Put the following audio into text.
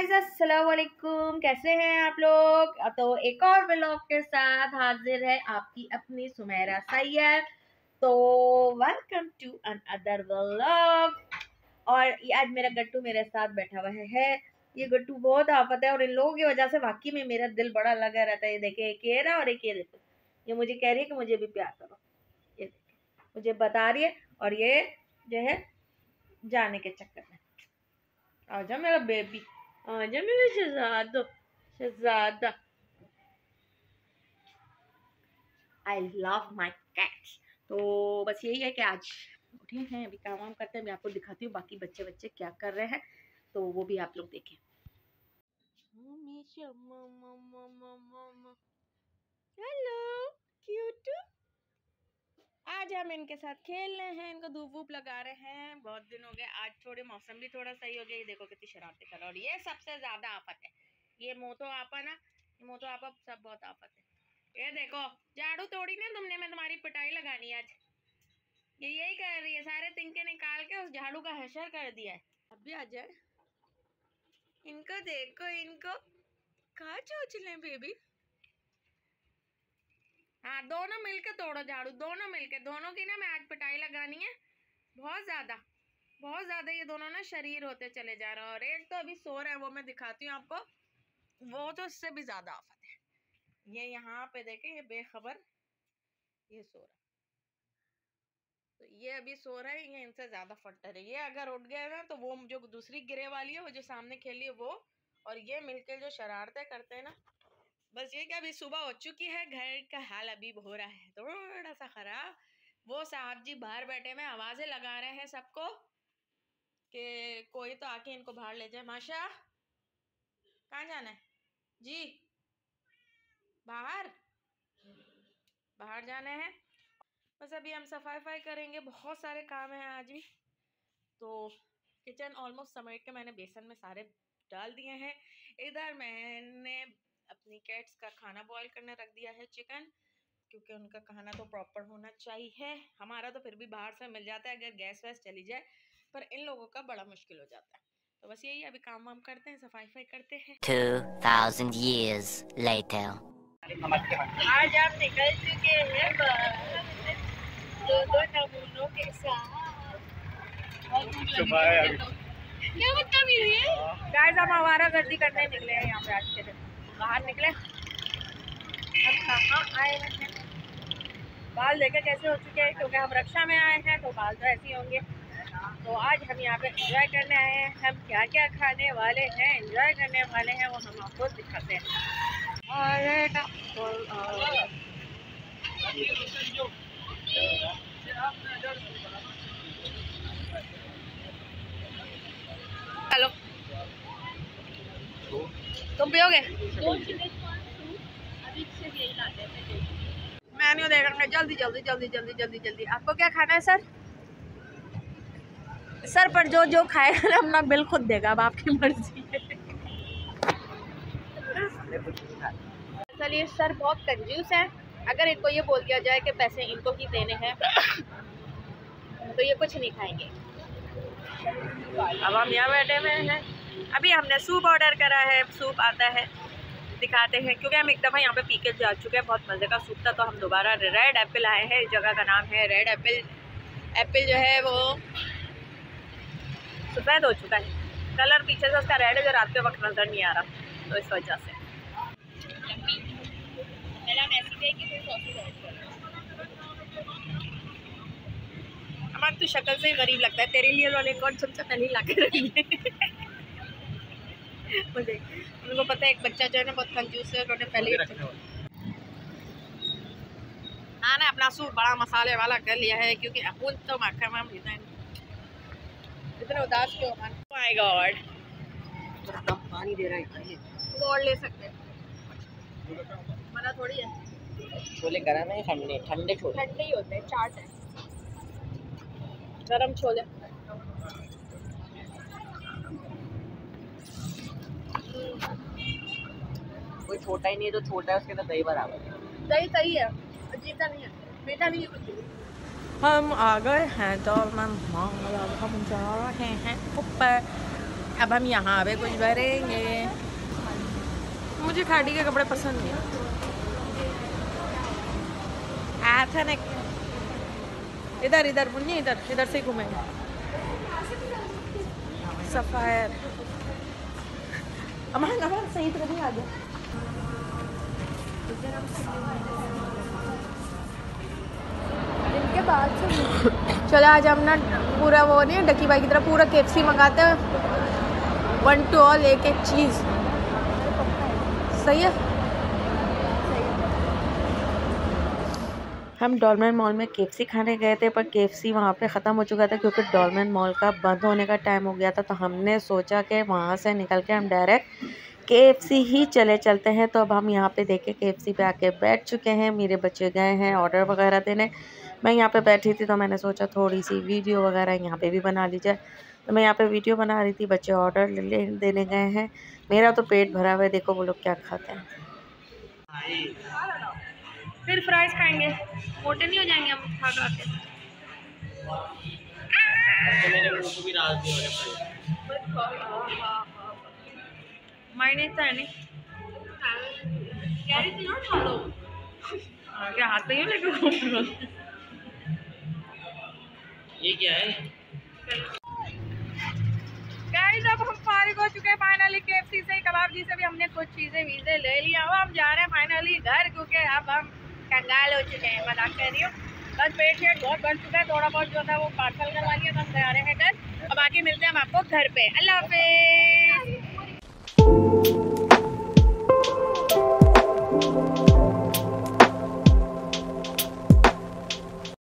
Guys, अस्सलाम वालेकुम। कैसे हैं आप लोग? तो एक और व्लॉग के साथ हाजिर है आपकी अपनी सुमेरा सैयद। तो वेलकम टू अनदर व्लॉग। और आज मेरा गट्टू मेरे साथ बैठा हुआ है। ये गट्टू बहुत आफत है और इन लोगों की वजह से वाकई में मेरा दिल बड़ा लगा रहता है। ये देखे, एक ये रहा और एक ये देखो, ये मुझे कह रही है कि मुझे भी प्यार करो। ये मुझे बता रही है और ये जो है जाने के चक्कर में। आजा मेरा बेबी, आजा मेरा शहजादा, शहजादा। I love my cats. तो बस यही है कि आज उठे हैं, अभी काम वाम करते हैं। मैं आपको दिखाती हूँ बाकी बच्चे बच्चे क्या कर रहे हैं, तो वो भी आप लोग देखें। Hello cute. आज हम इनके साथ खेल रहे हैं, इनको धूप वूप लगा रहे हैं। बहुत दिन हो गए, आज थोड़े मौसम भी थोड़ा सही हो गया। ये देखो कितनी शरारतें कर रहा है। और ये सबसे ज्यादा आफत है, ये मोतो आपा ना, ये मोतो आपा सब बहुत आफत है। ये देखो, झाड़ू तोड़ी ना तुमने, मैं तुम्हारी पिटाई लगानी आज। ये यही कर रही है, सारे तिनके निकाल के उस झाड़ू का हशर कर दिया है। अब भी आ जाए, इनको देखो, इनको कहाँ चोचले बेबी। हाँ, दोनों मिलके तोड़ो झाड़ू, दोनों मिलके। दोनों की ना मैं आज पिटाई लगानी है, बहुत ज्यादा बहुत ज्यादा। ये दोनों ना शरीर होते चले जा रहे हैं। और एक तो अभी सो रहा है, वो मैं दिखाती हूँ आपको, वो तो उससे भी ज्यादा आफत है। ये यहाँ पे देखे, ये बेखबर, ये सो रहा है। तो ये अभी सो रहा है, ये इनसे ज्यादा फट्टर है। ये अगर उठ गए ना तो वो जो दूसरी गिरे वाली है, वो जो सामने खेली है वो, और ये मिलके जो शरारतें करते हैं ना। बस ये कि अभी सुबह हो चुकी है, घर का हाल अभी हो रहा है थोड़ा सा खराब। वो साहब जी बाहर बैठे में आवाजें लगा रहे हैं सबको कि कोई तो आके इनको बाहर ले जाए। माशा, कहाँ जाना है जी? बाहर बाहर जाना है। बस अभी हम सफाई वफाई करेंगे, बहुत सारे काम हैं आज भी। तो किचन ऑलमोस्ट समेट के मैंने बेसन में सारे डाल दिए हैं। इधर मैंने अपनी कैट्स का खाना बॉईल करने रख दिया है, चिकन, क्योंकि उनका खाना तो प्रॉपर होना चाहिए। हमारा तो फिर भी बाहर से मिल जाता है अगर गैस वैस चली जाए, पर इन लोगों का बड़ा मुश्किल हो जाता है। तो बस यही, अभी काम वाम करते हैं, सफाई वफाई करते हैं। 2000 years later. आज हम निकल चुके हैं दो नमूनों के साथ। क्या मतलब ये गाइस, हम हमारा गर्दी करने निकले हैं यहाँ पे। आज के दिन बाहर निकले, हम कहाँ आए हैं। बाल देखे कैसे हो चुके हैं, क्योंकि हम रक्षा में आए हैं तो बाल तो ऐसे ही होंगे। तो आज हम यहाँ पे एंजॉय करने आए हैं। हम क्या क्या खाने वाले हैं, एंजॉय करने वाले हैं, वो हम आपको दिखाते हैं। हेलो, तुम पियोगे? मेन्यू देखेंगे जल्दी जल्दी जल्दी जल्दी जल्दी जल्दी। आपको क्या खाना है सर? सर पर जो जो खाएगा ना अपना बिल खुद देगा, अब आपकी मर्जी है। चलिए, सर बहुत कंजूस है। अगर इनको ये बोल दिया जाए कि पैसे इनको ही देने हैं तो ये कुछ नहीं खाएंगे। अब हम यहाँ बैठे हुए हैं। अभी हमने सूप ऑर्डर करा है, सूप आता है, दिखाते हैं। क्योंकि हम एक दफ़ा यहाँ पे पी के जा चुके हैं, बहुत मज़े का सूप था। तो हम दोबारा रेड एप्पल आए हैं, इस जगह का नाम है रेड एप्पल। एप्पल जो है वो सफ़ेद हो चुका है, कलर पीछे से उसका रेड है जो रात के वक्त नज़र नहीं आ रहा, तो इस वजह से। हमारी तो शक्ल से ही गरीब लगता है। तेरे लिए वाले कौन सबसे पहले ला के रखी है। मुझे उनको पता है एक बच्चा जो है ना बहुत कंजूस है, उन्होंने पहले ही हाँ ना अपना सूप बड़ा मसाले वाला कर लिया है, क्योंकि अपुन तो माखा माम इतना उदास क्यों? माय गॉड, पानी दे रहा है, वो और ले सकते हैं, मना थोड़ी है। छोले गरम है ठंडे? ठंडे छोले ठंडे ही होते हैं, चाट है, गरम छोले। कोई छोटा ही नहीं है, जो छोटा है उसके अंदर दही बराबर है। दही सही है, अजीता नहीं है, मीठा नहीं है कुछ भी। हम आ गए हैं तो हम जा रहे हैं ऊपर। अब हम यहाँ पे कुछ भरेंगे। मुझे खाड़ी के कपड़े पसंद नहीं है। इधर इधर मुन्नी, इधर इधर से घूमेंगे। सफायर अमान अमान सही तरह नहीं आ गया। इनके बाद से चलो आज हम ना पूरा वो नहीं है डकी भाई की तरह पूरा KFC मंगाते हैं, 1 to all एक एक चीज़। सही है। हम डॉलमेन मॉल में KFC खाने गए थे, पर KFC वहाँ पे ख़त्म हो चुका था क्योंकि डॉलमेन मॉल का बंद होने का टाइम हो गया था। तो हमने सोचा कि वहाँ से निकल के हम डायरेक्ट KFC ही चलते हैं। तो अब हम यहाँ पे देखे KFC पे आके बैठ चुके हैं। मेरे बच्चे गए हैं ऑर्डर वगैरह देने, मैं यहाँ पे बैठी थी तो मैंने सोचा थोड़ी सी वीडियो वगैरह यहाँ पे भी बना ली जाए। तो मैं यहाँ पे वीडियो बना रही थी, बच्चे ऑर्डर देने गए हैं। मेरा तो पेट भरा हुआ है, देखो वो लोग क्या खाते हैं। फिर फ्राइज खाएंगे, मोटे नहीं हो जाएंगे हम खा खा के। क्या हाथ में लेके ये क्या है? गाइस अब हम फारिग हो चुके हैं फाइनली KFC से, कबाब जी से भी हमने कुछ चीज़ें वीज़े ले लिया। अब हम जा रहे हैं फाइनली घर क्योंकि अब हम कंगाल हो चुके हैं। मजाक कर रही हूँ, बस पेट शेट बहुत बन चुका है। थोड़ा बहुत जो था वो पार्सल करवा लिया, बस जा रहे हैं घर। अब आके मिलते हैं हम आपको घर पे। अल्लाह हाफिज़।